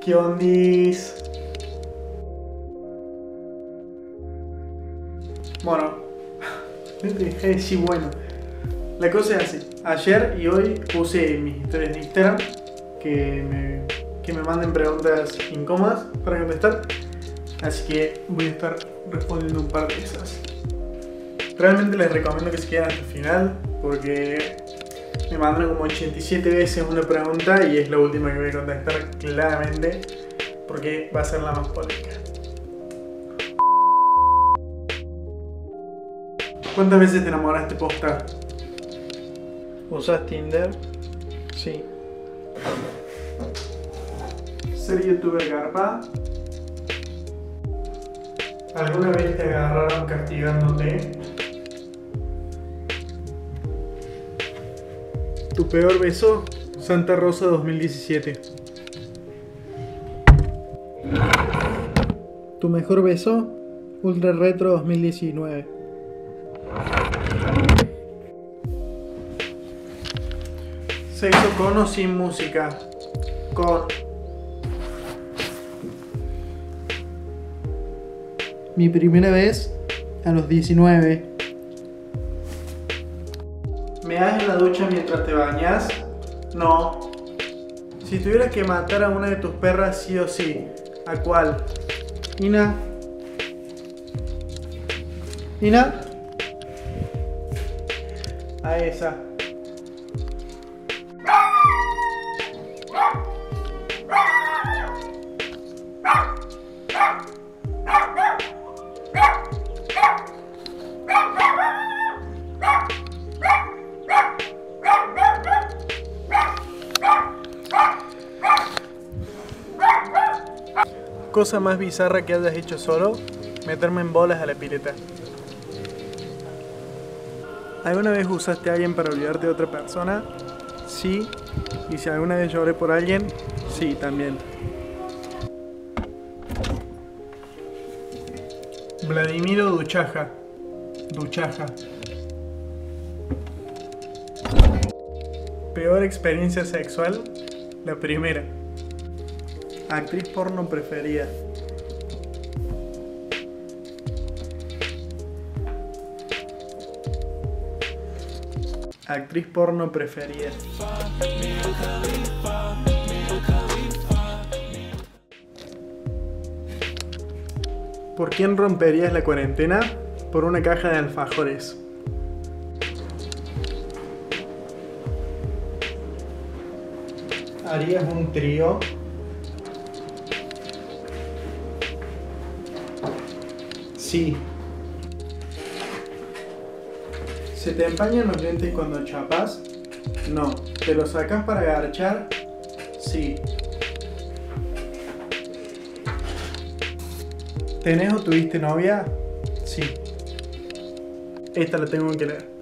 ¿Qué ondis? Bueno, dejé de decir bueno. La cosa es así. Ayer y hoy puse mis historias de Instagram que me manden preguntas incómodas para contestar. Así que voy a estar respondiendo un par de esas. Realmente les recomiendo que se queden hasta el final porque me mandan como 87 veces una pregunta y es la última que voy a contestar claramente porque va a ser la más polémica. ¿Cuántas veces te enamoraste posta? ¿Usas Tinder? Sí. ¿Ser youtuber garpa? ¿Alguna vez te agarraron castigándote? ¿Tu peor beso? Santa Rosa 2017. ¿Tu mejor beso? Ultra Retro 2019. ¿Sexo con o sin música? Con. Mi primera vez a los 19. ¿Me das en la ducha mientras te bañas? No. Si tuvieras que matar a una de tus perras sí o sí, ¿a cuál? Ina. ¿Ina? A esa. Cosa más bizarra que hayas hecho solo, meterme en bolas a la pileta. ¿Alguna vez usaste a alguien para olvidarte de otra persona? Sí. ¿Y si alguna vez lloré por alguien? Sí, también. Vladimiro Duchaja. Duchaja. ¿Peor experiencia sexual? La primera. Actriz porno preferida. Actriz porno preferida. ¿Por quién romperías la cuarentena? Por una caja de alfajores. ¿Harías un trío? Sí. ¿Se te empañan los lentes cuando chapas? No. ¿Te los sacas para garchar? Sí. ¿Tenés o tuviste novia? Sí. Esta la tengo que leer.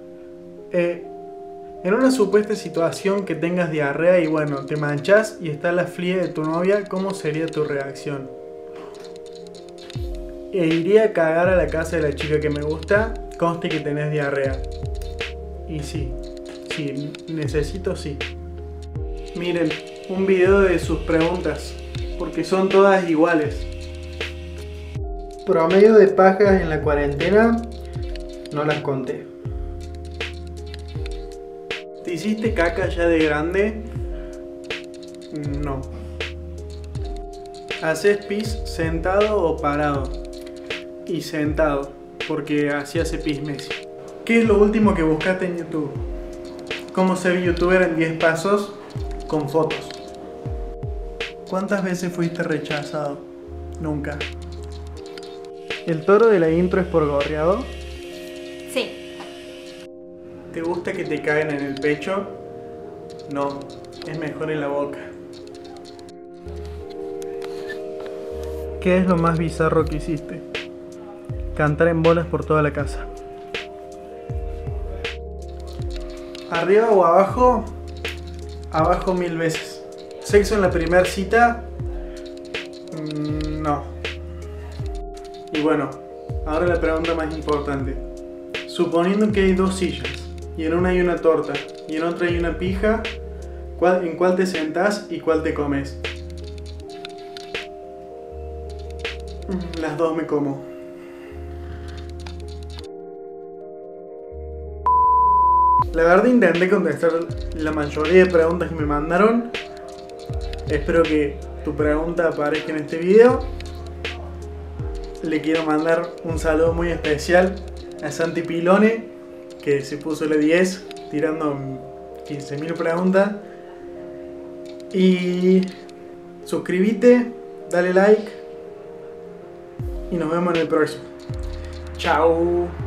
En una supuesta situación que tengas diarrea y bueno, te manchas y está la fría de tu novia, ¿cómo sería tu reacción? Iría a cagar a la casa de la chica que me gusta, conste que tenés diarrea. Y sí, necesito sí. Miren, un video de sus preguntas, porque son todas iguales. Promedio de pajas en la cuarentena, no las conté. ¿Te hiciste caca ya de grande? No. ¿Haces pis sentado o parado? Y sentado, porque así hace pis Messi. ¿Qué es lo último que buscaste en YouTube? ¿Cómo ser youtuber en 10 pasos? Con fotos. ¿Cuántas veces fuiste rechazado? Nunca. ¿El toro de la intro es por gorreado? Sí. ¿Te gusta que te caguen en el pecho? No, es mejor en la boca. ¿Qué es lo más bizarro que hiciste? Cantar en bolas por toda la casa. ¿Arriba o abajo? Abajo 1000 veces. ¿Sexo en la primera cita? No. Y bueno, ahora la pregunta más importante. Suponiendo que hay dos sillas, y en una hay una torta, y en otra hay una pija, ¿en cuál te sentás y cuál te comes? Las dos me como. La verdad intenté contestar la mayoría de preguntas que me mandaron. Espero que tu pregunta aparezca en este video. Le quiero mandar un saludo muy especial a Santi Pilone, que se puso la 10 tirando 15.000 preguntas. Y suscríbete, dale like y nos vemos en el próximo. Chao.